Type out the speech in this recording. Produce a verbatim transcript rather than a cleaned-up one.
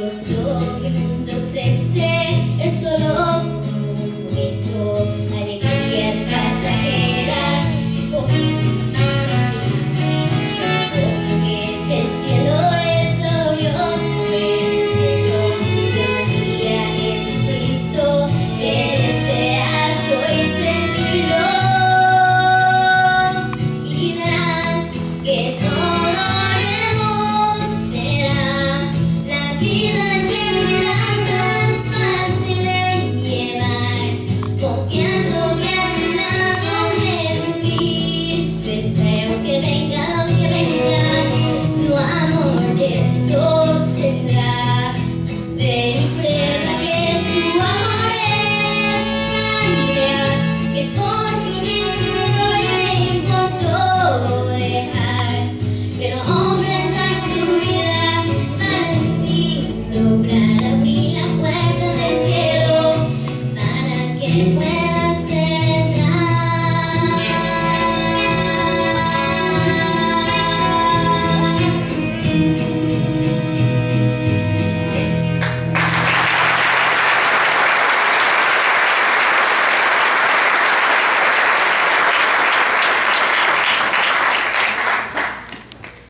gozo que el mundo ofrece es solo por un momento, alegrías pasajeras que conquistan el gozo que es del cielo es glorioso, es eterno, sermonía a Jesucristo, que deseas hoy sentirlo y verás que todo nuevo será la vida en ti será.